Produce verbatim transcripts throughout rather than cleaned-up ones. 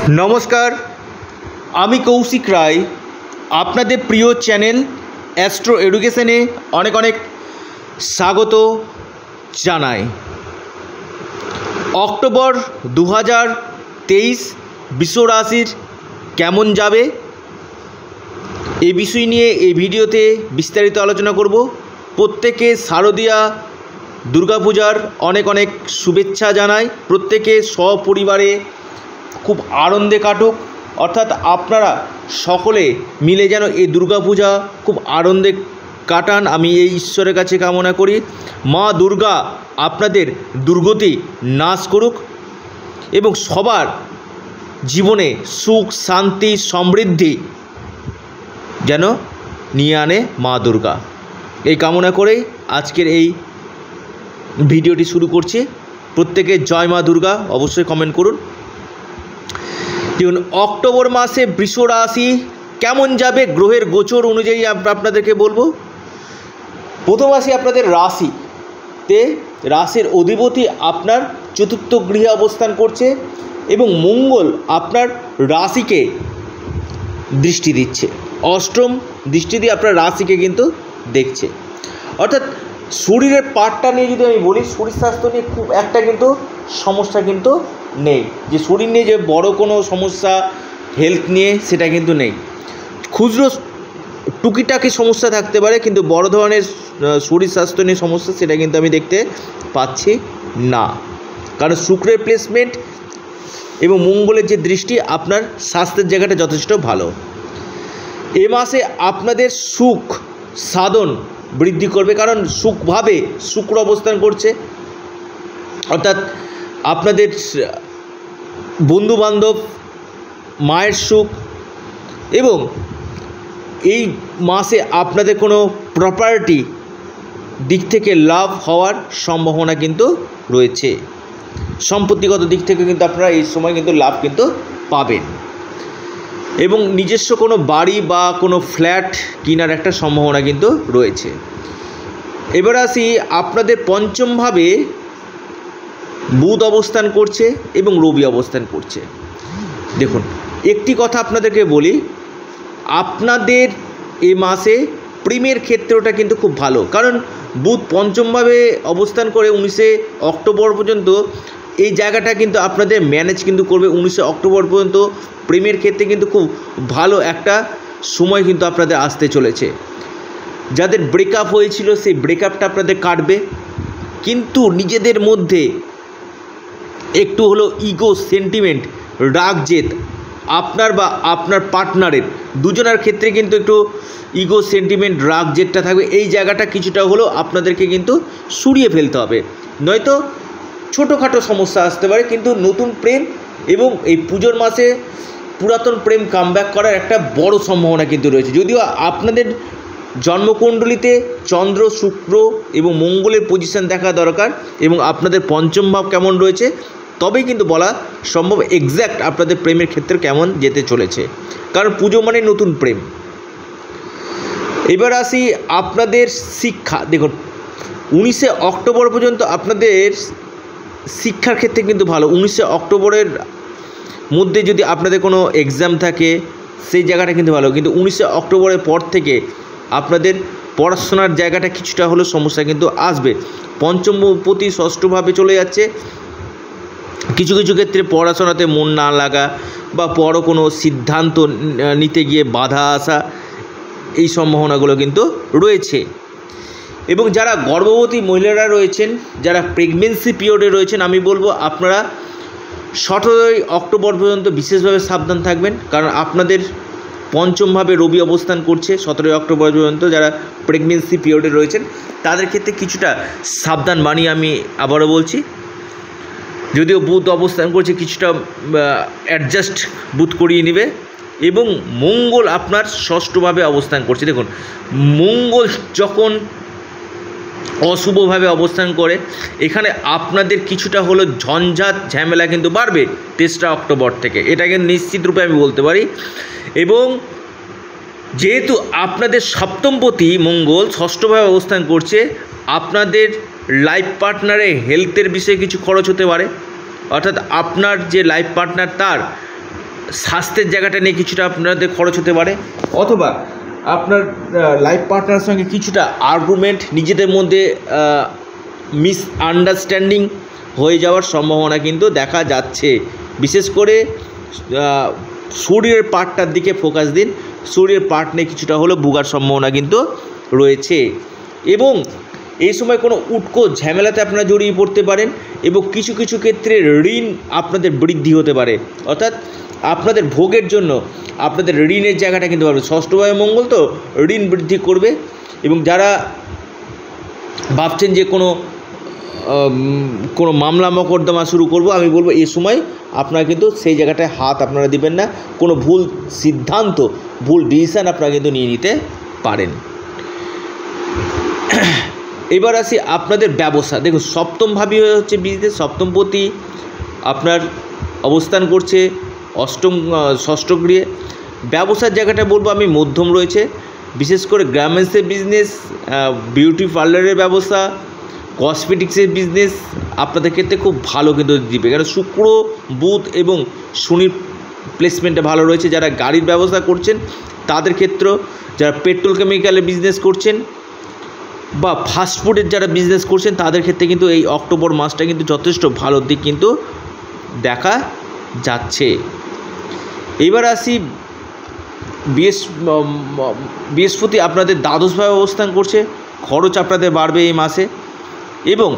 नमस्कार आमी कौशिक राय आपनादेर प्रिय चैनल एस्ट्रो एडुकेशने अनेक अनेक स्वागत जानाई। अक्टोबर दो हज़ार तेईस विश्व राशिर केमन जाबे ए विषय निये ए भिडियोते विस्तारित आलोचना करब। प्रत्येके शारदीया दुर्गा पूजार अनेक अनेक शुभेच्छा जानाई। प्रत्येके सपरिवारे खूब आनंदे काटुक अर्थात आपनारा सकले मिले जेन ए दुर्गा पूजा खूब आनंदे काटान आमी ए ईश्वरेर काछे कामना करी। मा दुर्गा आपनादेर दुर्गति नाश करुक एबं सबार जीवने सुख शांति समृद्धि जेन निये आने मा दुर्गा এই কামনা করে আজকের এই ভিডিওটি শুরু করছি। প্রত্যেকে জয় মা দুর্গা অবশ্যই কমেন্ট করুন। দেখুন অক্টোবর মাসে বৃষ রাশি কেমন যাবে গ্রহের গোচর অনুযায়ী আপনাদেরকে বলবো। প্রথম আসি আপনাদের রাশিতে, রাশির অধিপতি আপনার চতুর্থ গৃহে অবস্থান করছে এবং মঙ্গল আপনার রাশিকে দৃষ্টি দিচ্ছে, অষ্টম দৃষ্টি দিয়ে আপনার রাশিকে কিন্তু দেখছে। অর্থাৎ শরীরের পার্টটা নিয়ে যদি আমি বলি, শরীর স্বাস্থ্য নিয়ে খুব একটা কিন্তু সমস্যা কিন্তু নেই, যে শরীর নিয়ে যে বড় কোনো সমস্যা হেলথ নিয়ে সেটা কিন্তু নেই। খুচরো টুকিটাকি সমস্যা থাকতে পারে, কিন্তু বড় ধরনের শরীর স্বাস্থ্য নিয়ে সমস্যা সেটা কিন্তু আমি দেখতে পাচ্ছি না, কারণ শুক্রের প্লেসমেন্ট এবং মঙ্গলের যে দৃষ্টি আপনার স্বাস্থ্যের জায়গাটা যথেষ্ট ভালো। এ মাসে আপনাদের সুখ সাধন বৃদ্ধি করবে, কারণ সুখভাবে শুক্র অবস্থান করছে। অর্থাৎ আপনাদের বন্ধুবান্ধব, মায়ের সুখ এবং এই মাসে আপনাদের কোনো প্রপার্টি দিক থেকে লাভ হওয়ার সম্ভাবনা কিন্তু রয়েছে। সম্পত্তিগত দিক থেকে কিন্তু আপনারা এই সময় কিন্তু লাভ কিন্তু পাবেন এবং নিজস্ব কোনো বাড়ি বা কোনো ফ্ল্যাট কেনার একটা সম্ভাবনা কিন্তু রয়েছে। এবার আসি আপনাদের পঞ্চমভাবে বুধ অবস্থান করছে এবং রবি অবস্থান করছে। দেখুন একটি কথা আপনাদেরকে বলি, আপনাদের এ মাসে প্রেমের ক্ষেত্রটা কিন্তু খুব ভালো, কারণ বুধ পঞ্চমভাবে অবস্থান করে উনিশে অক্টোবর পর্যন্ত এই জায়গাটা কিন্তু আপনাদের ম্যানেজ কিন্তু করবে। উনিশে অক্টোবর পর্যন্ত প্রেমের ক্ষেত্রে কিন্তু খুব ভালো একটা সময় কিন্তু আপনাদের আসতে চলেছে। যাদের ব্রেকআপ হয়েছিল সেই ব্রেকআপটা আপনাদের কাটবে, কিন্তু নিজেদের মধ্যে একটু হলো ইগো সেন্টিমেন্ট, রাগ জেদ আপনার বা আপনার পার্টনারের দুজনের ক্ষেত্রে কিন্তু একটু ইগো সেন্টিমেন্ট রাগ জেদটা থাকবে। এই জায়গাটা কিছুটা হলেও আপনাদেরকে কিন্তু সরিয়ে ফেলতে হবে, নয়তো ছোটোখাটো সমস্যা আসতে পারে। কিন্তু নতুন প্রেম এবং এই পুজোর মাসে পুরাতন প্রেম কামব্যাক করার একটা বড় সম্ভাবনা কিন্তু রয়েছে। যদিও আপনাদের জন্মকুণ্ডলিতে চন্দ্র, শুক্র এবং মঙ্গলের পজিশন দেখা দরকার এবং আপনাদের পঞ্চম ভাব কেমন রয়েছে, তবেই কিন্তু বলা সম্ভব এক্স্যাক্ট আপনাদের প্রেমের ক্ষেত্রে কেমন যেতে চলেছে, কারণ পুজো মানে নতুন প্রেম। এবার আসি আপনাদের শিক্ষা। দেখুন উনিশে অক্টোবর পর্যন্ত আপনাদের শিক্ষার ক্ষেত্রে কিন্তু ভালো। উনিশে অক্টোবরের মধ্যে যদি আপনাদের কোনো এক্সাম থাকে সেই জায়গাটা কিন্তু ভালো, কিন্তু উনিশে অক্টোবরের পর থেকে আপনাদের পড়াশোনার জায়গাটা কিছুটা হলেও সমস্যা কিন্তু আসবে। পঞ্চমপতি ষষ্ঠভাবে চলে যাচ্ছে, কিছু কিছু ক্ষেত্রে পড়াশোনাতে মন না লাগা বা বড় কোনো সিদ্ধান্ত নিতে গিয়ে বাধা আসা, এই সম্ভাবনাগুলো কিন্তু রয়েছে। এবং যারা গর্ভবতী মহিলারা রয়েছেন, যারা প্রেগনেন্সি পিরিয়ডে রয়েছেন, আমি বলবো আপনারা সতেরোই অক্টোবর পর্যন্ত বিশেষভাবে সাবধান থাকবেন, কারণ আপনাদের পঞ্চমভাবে রবি অবস্থান করছে। সতেরোই অক্টোবর পর্যন্ত যারা প্রেগনেন্সি পিরিয়ডে রয়েছেন তাদের ক্ষেত্রে কিছুটা সাবধান বানিয়ে আমি আবারও বলছি। যদিও বুধ অবস্থান করছে, কিছুটা অ্যাডজাস্ট বুধ করিয়ে নেবে এবং মঙ্গল আপনার ষষ্ঠভাবে অবস্থান করছে। দেখুন মঙ্গল যখন অশুভভাবে অবস্থান করে, এখানে আপনাদের কিছুটা হলো ঝঞ্ঝাট ঝামেলা কিন্তু বাড়বে তেসরা অক্টোবর থেকে, এটা কিন্তু নিশ্চিত রূপে আমি বলতে পারি। এবং যেহেতু আপনাদের সপ্তমপতি মঙ্গল ষষ্ঠভাবে অবস্থান করছে, আপনাদের লাইফ পার্টনারের হেলথের বিষয়ে কিছু খরচ হতে পারে। অর্থাৎ আপনার যে লাইফ পার্টনার তার স্বাস্থ্যের জায়গাটা নিয়ে কিছুটা আপনাদের খরচ হতে পারে, অথবা আপনার লাইফ পার্টনারের সঙ্গে কিছুটা আর্গুমেন্ট, নিজেদের মধ্যে মিস আন্ডারস্ট্যান্ডিং হয়ে যাওয়ার সম্ভাবনা কিন্তু দেখা যাচ্ছে। বিশেষ করে শরীরের পার্টটার দিকে ফোকাস দিন, শরীরের পার্ট নিয়ে কিছুটা হলেও ভোগার সম্ভাবনা কিন্তু রয়েছে। এবং এই সময় কোনো উটকো ঝামেলাতে আপনারা জড়িয়ে পড়তে পারেন, এবং কিছু কিছু ক্ষেত্রে ঋণ আপনাদের বৃদ্ধি হতে পারে, অর্থাৎ আপনাদের ভোগের জন্য আপনাদের ঋণের জায়গাটা কিন্তু পাবে। ষষ্ঠভাবে মঙ্গল তো ঋণ বৃদ্ধি করবে। এবং যারা ভাবছেন যে কোনো কোনো মামলা মকদ্দমা শুরু করব, আমি বলবো এই সময় আপনারা কিন্তু সেই জায়গাটায় হাত আপনারা দিবেন না। কোনো ভুল সিদ্ধান্ত, ভুল ডিসিশান আপনারা কিন্তু নিয়ে নিতে পারেন। এবার আসি আপনাদের ব্যবসা। দেখুন, সপ্তমভাবী হচ্ছে বিজনেস, সপ্তমপতি আপনার অবস্থান করছে অষ্টম ষষ্ঠ গৃহে। ব্যবসার জায়গাটা বলবো আমি মধ্যম রয়েছে, বিশেষ করে গার্মেন্টসের বিজনেস, বিউটি পার্লারের ব্যবসা, কসমেটিক্সের বিজনেস আপনাদের ক্ষেত্রে খুব ভালো কিন্তু দিবে, কারণ শুক্র, বুধ এবং শনির প্লেসমেন্টে ভালো রয়েছে। যারা গাড়ির ব্যবসা করছেন তাদের ক্ষেত্রেও, যারা পেট্রোল কেমিক্যালের বিজনেস করছেন বা ফাস্টফুডের যারা বিজনেস করছেন তাদের ক্ষেত্রে কিন্তু এই অক্টোবর মাসটা কিন্তু যথেষ্ট ভালো দিক কিন্তু দেখা যাচ্ছে। এবার আসি বৃহস্পতি আপনাদের দ্বাদশভাবে অবস্থান করছে, খরচ আপনাদের বাড়বে এই মাসে। এবং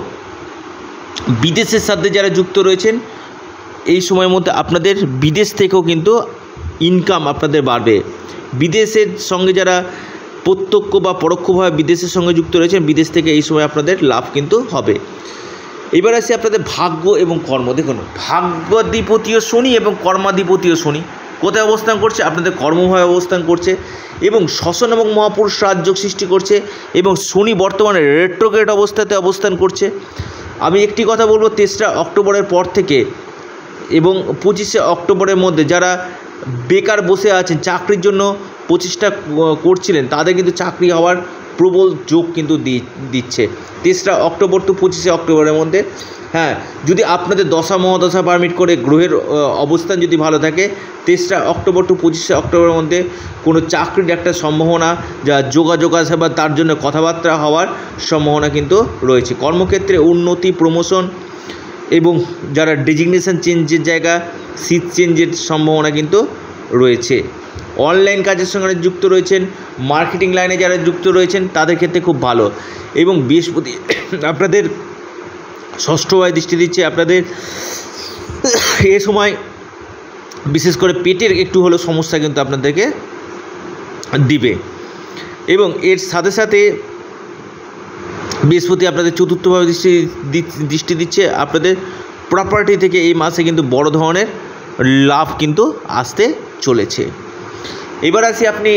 বিদেশের সাথে যারা যুক্ত রয়েছেন এই সময়ের মধ্যে আপনাদের বিদেশ থেকেও কিন্তু ইনকাম আপনাদের বাড়বে। বিদেশের সঙ্গে যারা প্রত্যক্ষ বা পরোক্ষভাবে বিদেশের সঙ্গে যুক্ত রয়েছেন, বিদেশ থেকে এই সময় আপনাদের লাভ কিন্তু হবে। এবার আসি আপনাদের ভাগ্য এবং কর্ম। দেখুন, ভাগ্যাধিপতিও শনি এবং কর্মাধিপতিও শনি কোথায় অবস্থান করছে? আপনাদের কর্মভাবে অবস্থান করছে এবং শ্বসন এবং মহাপুরুষ রাজযোগ সৃষ্টি করছে, এবং শনি বর্তমানে রেট্রোগ্রেড অবস্থাতে অবস্থান করছে। আমি একটি কথা বলবো, তেসরা অক্টোবরের পর থেকে এবং পঁচিশে অক্টোবরের মধ্যে যারা বেকার বসে আছেন, চাকরির জন্য প্রচেষ্টা করছিলেন, তাদের কিন্তু চাকরি হওয়ার প্রবল যোগ কিন্তু দিচ্ছে তেসরা অক্টোবর টু পঁচিশে অক্টোবরের মধ্যে। হ্যাঁ, যদি আপনাদের দশা মহাদশা পারমিট করে গ্রহের অবস্থান যদি ভালো থাকে, তেসরা অক্টোবর টু পঁচিশে অক্টোবরের মধ্যে কোনো চাকরির একটা সম্ভাবনা, যা যোগাযোগ আছে বা তার জন্য কথাবার্তা হওয়ার সম্ভাবনা কিন্তু রয়েছে। কর্মক্ষেত্রে উন্নতি, প্রমোশন এবং যারা ডেজিগনেশন চেঞ্জের জায়গা, সিট চেঞ্জের সম্ভাবনা কিন্তু রয়েছে। অনলাইন কাজের সঙ্গে যুক্ত রয়েছেন, মার্কেটিং লাইনে যারা যুক্ত রয়েছেন তাদের ক্ষেত্রে খুব ভালো। এবং বৃহস্পতি আপনাদের ষষ্ঠভাবে দৃষ্টি দিচ্ছে, আপনাদের এ সময় বিশেষ করে পেটের একটু হলেও সমস্যা কিন্তু আপনাদেরকে দিবে। এবং এর সাথে সাথে বৃহস্পতি আপনাদের চতুর্থভাবে দৃষ্টি দৃষ্টি দিচ্ছে, আপনাদের প্রপার্টি থেকে এই মাসে কিন্তু বড় ধরনের লাভ কিন্তু আসতে চলেছে। এবার আসি আপনি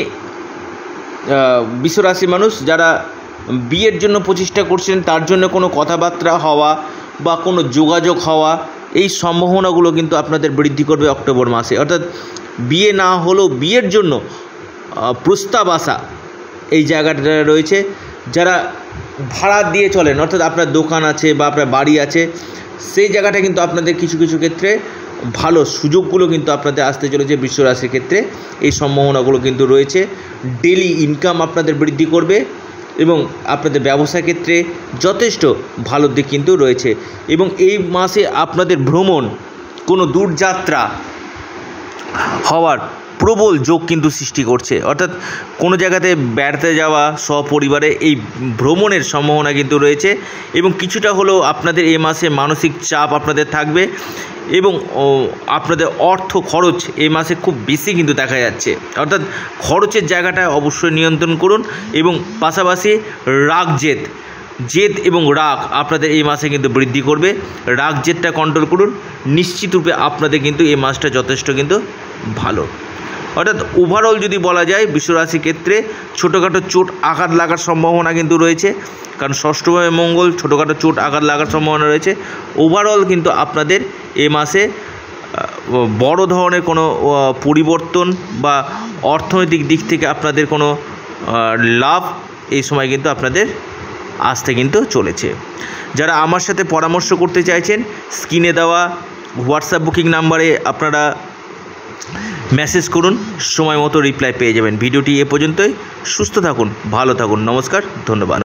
বিশ্বরাশি মানুষ যারা বিয়ের জন্য প্রচেষ্টা করছেন, তার জন্য কোনো কথাবার্তা হওয়া বা কোনো যোগাযোগ হওয়া, এই সম্ভাবনাগুলো কিন্তু আপনাদের বৃদ্ধি করবে অক্টোবর মাসে। অর্থাৎ বিয়ে না হলেও বিয়ের জন্য প্রস্তাব আসা এই জায়গাটা রয়েছে। যারা ভাড়া দিয়ে চলেন, অর্থাৎ আপনার দোকান আছে বা আপনার বাড়ি আছে, সেই জায়গাটা কিন্তু আপনাদের কিছু কিছু ক্ষেত্রে ভালো সুযোগগুলো কিন্তু আপনাদের আসতে চলেছে। বৃষরাশির ক্ষেত্রে এই সম্ভাবনাগুলো কিন্তু রয়েছে। ডেলি ইনকাম আপনাদের বৃদ্ধি করবে এবং আপনাদের ব্যবসা ক্ষেত্রে যথেষ্ট ভালো দিক কিন্তু রয়েছে। এবং এই মাসে আপনাদের ভ্রমণ, কোনো দূরযাত্রা হওয়ার প্রবল যোগ কিন্তু সৃষ্টি করছে। অর্থাৎ কোনো জায়গাতে বেড়াতে যাওয়া সপরিবারে, এই ভ্রমণের সম্ভাবনা কিন্তু রয়েছে। এবং কিছুটা হলেও আপনাদের এই মাসে মানসিক চাপ আপনাদের থাকবে এবং আপনাদের অর্থ খরচ এই মাসে খুব বেশি কিন্তু দেখা যাচ্ছে। অর্থাৎ খরচের জায়গাটা অবশ্যই নিয়ন্ত্রণ করুন এবং পাশাপাশি রাগ জেদ জেদ এবং রাগ আপনাদের এই মাসে কিন্তু বৃদ্ধি করবে। রাগ জেদটা কন্ট্রোল করুন, নিশ্চিত রূপে আপনাদের কিন্তু এই মাসটা যথেষ্ট কিন্তু ভালো। অর্থাৎ ওভারঅল যদি বলা যায় বৃষরাশির ক্ষেত্রে ছোটোখাটো চোট আঘাত লাগার সম্ভাবনা কিন্তু রয়েছে, কারণ ষষ্ঠভাবে মঙ্গল, ছোটোখাটো চোট আঘাত লাগার সম্ভাবনা রয়েছে। ওভারঅল কিন্তু আপনাদের এ মাসে বড় ধরনের কোনো পরিবর্তন বা অর্থনৈতিক দিক থেকে আপনাদের কোনো লাভ এই সময় কিন্তু আপনাদের আসতে কিন্তু চলেছে। যারা আমার সাথে পরামর্শ করতে চাইছেন, স্ক্রিনে দেওয়া হোয়াটসঅ্যাপ বুকিং নাম্বারে আপনারা মেসেজ করুন, সময় মতো রিপ্লাই পেয়ে যাবেন। ভিডিওটি এ পর্যন্তই। সুস্থ থাকুন, ভালো থাকুন, নমস্কার, ধন্যবাদ।